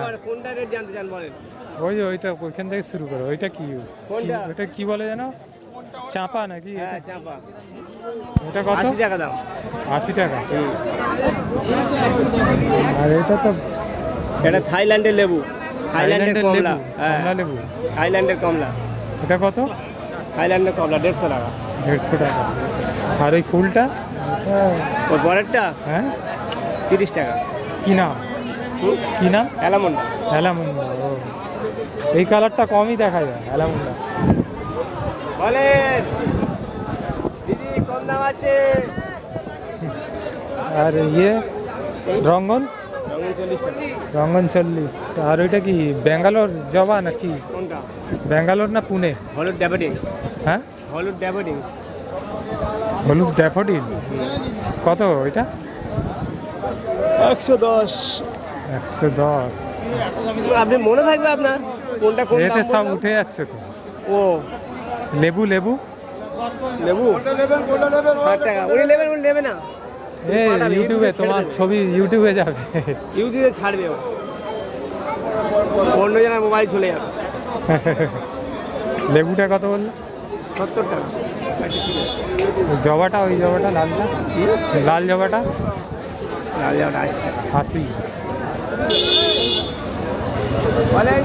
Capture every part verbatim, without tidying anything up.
কোনটা রেট জানতে চান বলেন? ওই যে ওইটা ওইখান থেকে শুরু করো। ওইটা কি ওইটা কি বলে জানো? চাপা নাকি? হ্যাঁ চাপা। ওটা কত? আশি টাকা দাম। আশি টাকা। আর এটা তো এটা থাইল্যান্ডের লেবু। থাইল্যান্ডের কমলা। কমলা লেবু। থাইল্যান্ডের কমলা। এটা কত? থাইল্যান্ডের কমলা দেড়শো টাকা। দেড়শো টাকা। আর ওই ফুলটা ওই পরেরটা হ্যাঁ তিরিশ টাকা। কি নাম? কি নাম? অ্যালামন্ডা। অ্যালামন্ডা। ও এই কালারটা কমই দেখা যায় অ্যালামন্ডা। বলেন দিদি কম দাম আছে। আর ইয়ে রঙ্গন? রঙিন চল্লিশ টাকা। রঙ্গন চল্লিশ। আর ওইটা কি ব্যাঙ্গালোর জবা নাকি? কোনটা? ব্যাঙ্গালোর না পুনে? হলুদ ড্যাফোডিল। হ্যাঁ হলুদ ড্যাফোডিল। হলুদ ড্যাফোডিল কত ওইটা? একশো দশ। একশো দশ। আপনি মনে থাকবে আপনার কোনটা কোন এতে সব উঠে যাচ্ছে তো। ও লেবু লেবু লেবু ষাট টাকা। উনি নেবেন উনি নেবে না। এ ইউটিউবে তোমার ছবি ইউটিউবে যাবে। ইউটিউবে ছাড়বে ও। অন্য জনের মোবাইল চলে যাবে। লেবুটা কত বললো? সত্তর টাকা। জবাটা ওই জবাটা লালটা লাল জবাটা লাল জবাটা আশি। বলেন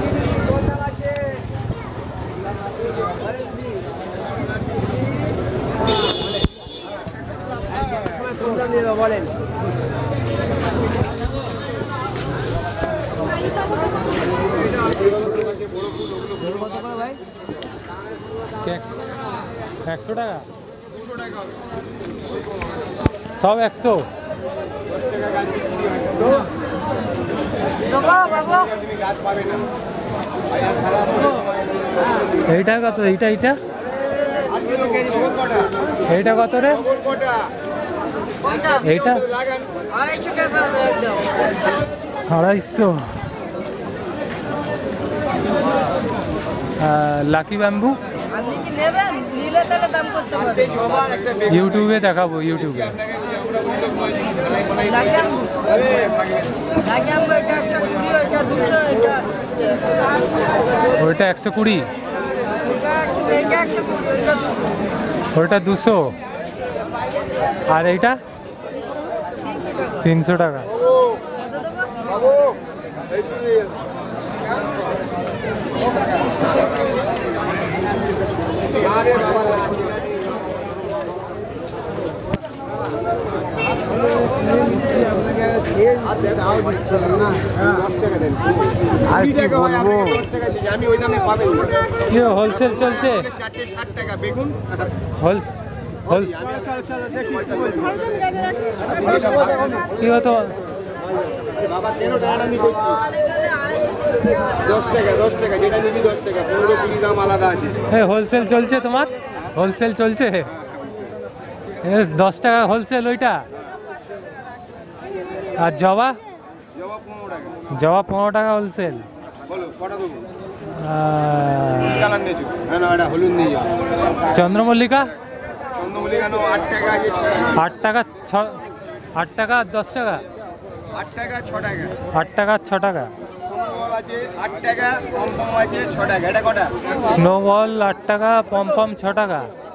একশো টাকা সব একশো। এইটা কত? এইটা এইটা এইটা কত রে? এইটা আড়াইশো। লাকি ব্যাম্বু ইউটিউবে দেখাবো ইউটিউবে। ওইটা একশো কুড়ি। ওইটা দুশো। আর এইটা তিনশো টাকা। হোলসেল চলছে। কি হতো? হোলসেল চলছে তোমার? হোলসেল চলছে দশ টাকা হোলসেল ওইটা। আর জবা? জবা পনেরো টাকা হোলসেল। চন্দ্রমল্লিকা আট টাকা ছ আট টাকা দশ টাকা আট টাকা ছ টাকা আট টাকা ছ টাকা। স্নোবল আট টাকা পমপম ছ টাকা।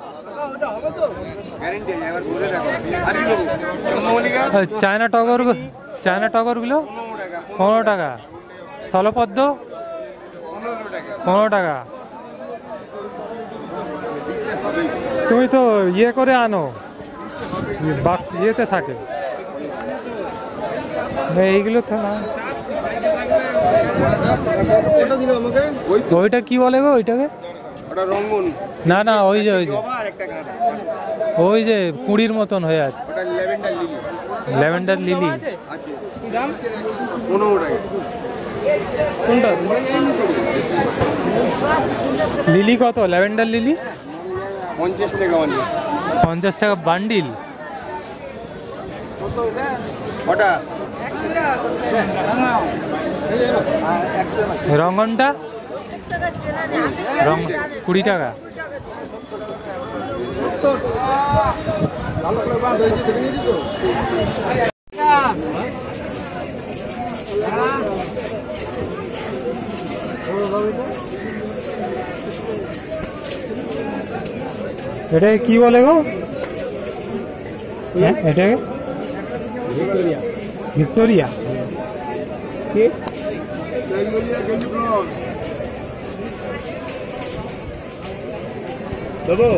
চায়না টগর চায়না টগরগুলো পনেরো টাকা। স্থলপদ্ম পনেরো টাকা। তুমি তো ইয়ে করে আনো বাক্স ইয়েতে থাকে এইগুলো তো না। ওইটা কি বলে গো ওইটাকে? না না ওই যে ওই যে ওই যে কুড়ির মতন হয়ে আছে ল্যাভেন্ডার লিলি। কোনটা লিলি কত? ল্যাভেন্ডার লিলি পঞ্চাশ টাকা। পঞ্চাশ টাকা বান্ডিল। রঙনটা রঙ কুড়ি টাকা। এটাকে কি বলে গো? হ্যাঁ এটাকে ভিক্টোরিয়া ভিক্টোরিয়া কি ভিক্টোরিয়া গেঞ্জি ব্লগ দেবো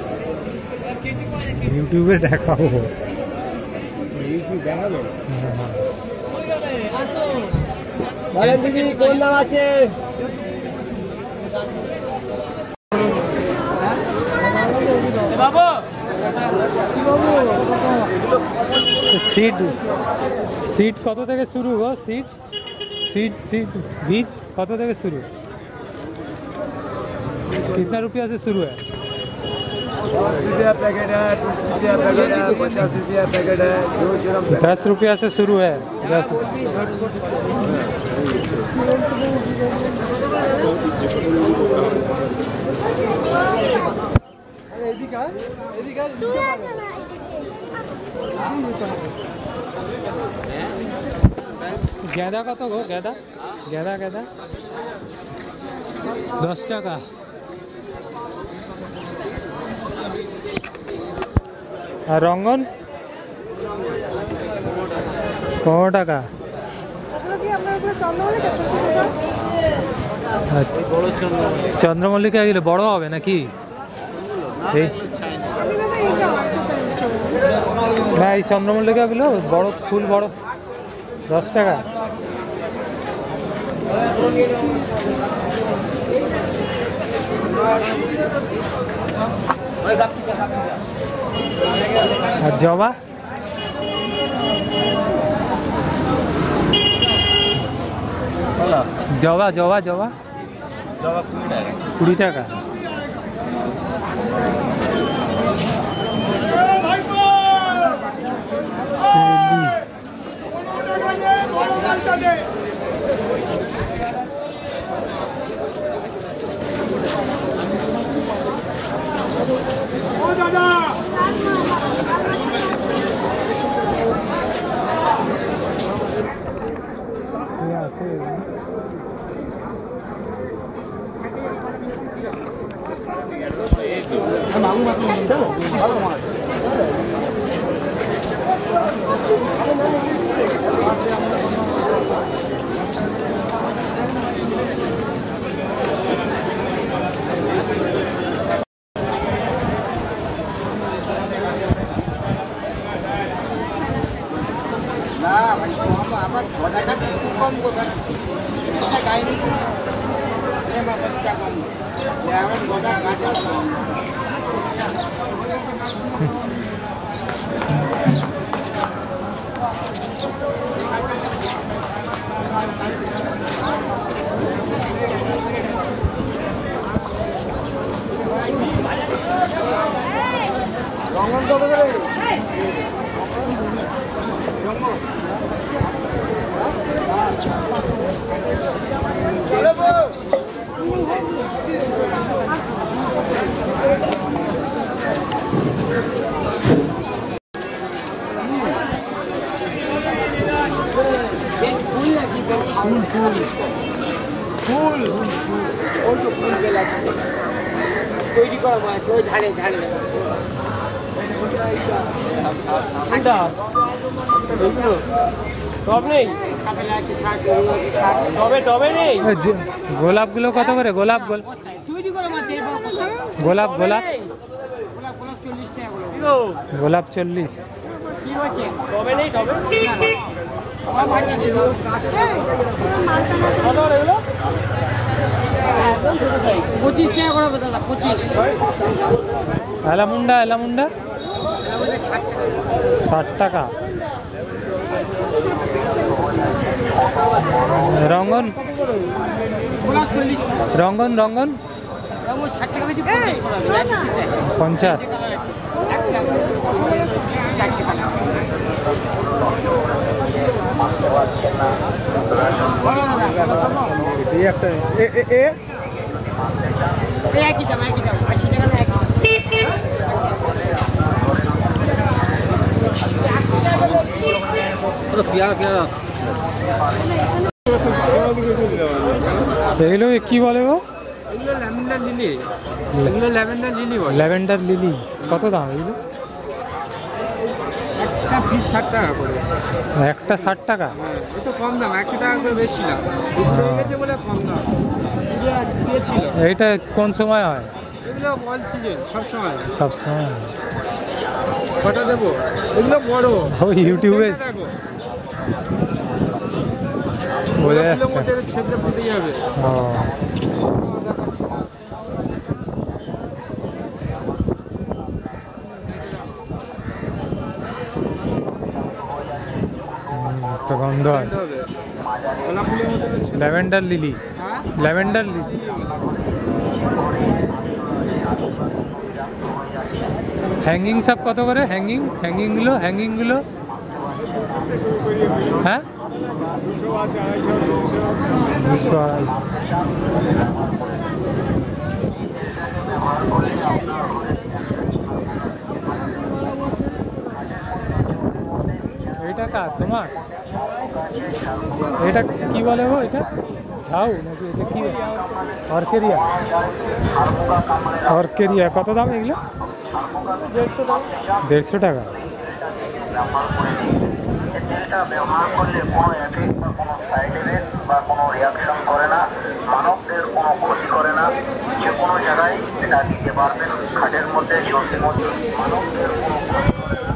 ইউটিউবে দেখাবো। ইউটিউব দেখাবো বলেন দিদি কোন দাম আছে? सीट सीट कत থেকে শুরু গো? सीट सीट सीट बीज कत থেকে शुरू? कितना रुपया से शुरू है? दस रुपया पैकेट है, बीस रुपया पैकेट है, पचास रुपया पैकेट है, जो जन्म दस रुपया से शुरू है। दस गेंदा कत गो? गेंदा गेंदा गेंदा दस टाका। और रंगन पनेरो टाका। चंद्रमल्लिका एगुलो बड़ो होबे नाकि? ना এই চন্দ্রমল্লিকা গুলো বড় ফুল বড় দশ টাকা। আর জবা জবা জবা জবা जवा কুড়ি টাকা। তৈরি করা মাছ ওই ধারে ধারে টব নেই টবে টবে নেই। গোলাপ গুলো কত করে? গোলাপ গোল তৈরি করা মাছ গোলাপ গোলাপ চল্লিশ টাকা গোলাপ চল্লিশ। কি হচ্ছে? টবে নেই টবে পঁচিশ টাকা করে দাদা পঁচিশ। এলামুন্ডা এলামুন্ডা ষাট টাকা। রঙ্গন চল্লিশ রঙ্গন রঙ্গন ষাট টাকা বেশি পঞ্চাশ। একটা একই দাম একই দাম আশি টাকা না একই পিয়া পিয়া এগুলো কি বলে গো? এগুলো ল্যাভেন্ডার লিলি, এগুলো ল্যাভেন্ডার লিলি বলে। ল্যাভেন্ডার লিলি কত দাম এগুলো? একটা পিস ষাট টাকা করে। একটা ষাট টাকা? হ্যাঁ, এই তো কম দাম, একশো টাকা করে বেশি না, বিক্রি হয়ে গেছে বলে কম দাম। এগুলো দিয়েছিল। এইটা কোন সময় হয়? এগুলো অল সিজন, সবসময়। সবসময়। কটা দেবো? এগুলো বড়। ও ইউটিউবে দেখো বোঝা যাচ্ছে। ছেপে ফুটে যাবে। ও একটা গন্ধ আছে। Lavender lily, lavender lily. Hanging সব কত করে? হ্যাঙ্গিং হ্যাঙ্গিংগুলো হ্যাঙ্গিংগুলো হ্যাঁ দুশো আড়াইশো। এইটা কার? তোমার? এটা কি বলে গো? এটা ঝাউ নাকি? এটা কি অর্কেরিয়া? অর্কেরিয়া কত দাম এগুলো? দেড়শো টাকা। দেড়শো টাকা। এটা ব্যবহার করলে কোনো এফেক্ট বা কোনো সাইড এফেক্ট বা কোনো রিয়াকশন করে না, মানবদের কোনো ক্ষতি করে না, যে কোনো জায়গায় এটা দিতে পারবেন, খাটের মধ্যে জলদির মধ্যে, মানবদের কোনো ক্ষতি করে না।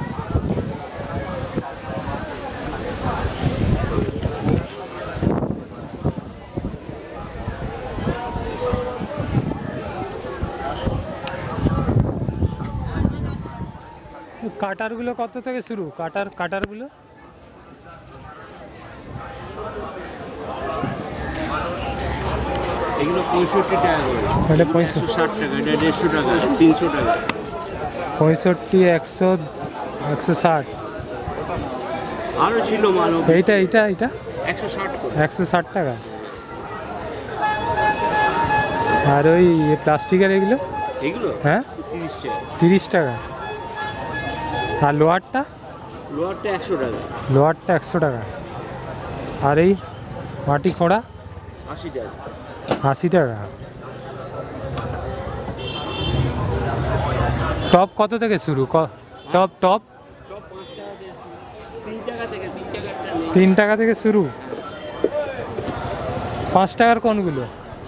কাটারগুলো কত থেকে শুরু? কাটার কাটারগুলো এগুলো পঁয়ষট্টি টাকা করে। এটা পঁয়ষট্টি, ষাট টাকা, এটা দেড়শো টাকা, তিনশো টাকা। পঁয়ষট্টি, একশো, একশো ষাট। আরও ছিল মানব। এইটা এইটা এইটা একশো ষাট করে। একশো ষাট টাকা। আর ওই প্লাস্টিকের এগুলো? এগুলো হ্যাঁ তিরিশ টাকা। তিরিশ টাকা। আর লোহারটা? লোহারটা একশো টাকা। লোহারটা একশো টাকা। আর এই মাটি খোঁড়া? আশি টাকা। আশি টাকা। টপ কত থেকে শুরু? ক- টপ টপ তিন টাকা থেকে, তিন টাকারটা নেই। তিন টাকা থেকে শুরু। পাঁচ টাকার কোনগুলো?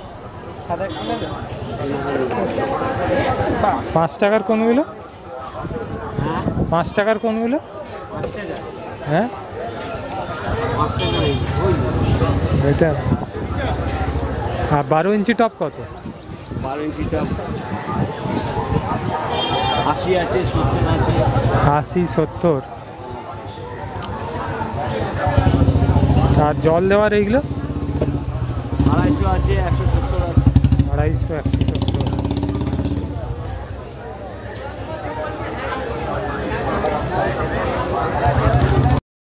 পাঁচ টাকার কোনগুলো? পাঁচ টাকার কোনগুলো? হ্যাঁ এটা। আর বারো ইঞ্চি টপ কত? বারো ইঞ্চি টপ আশি আছে, সত্তর আছে। আশি, সত্তর। আর জল দেওয়ার এইগুলো? আড়াইশো আছে, একশো সত্তর আছে। আড়াইশো, একশো সত্তর।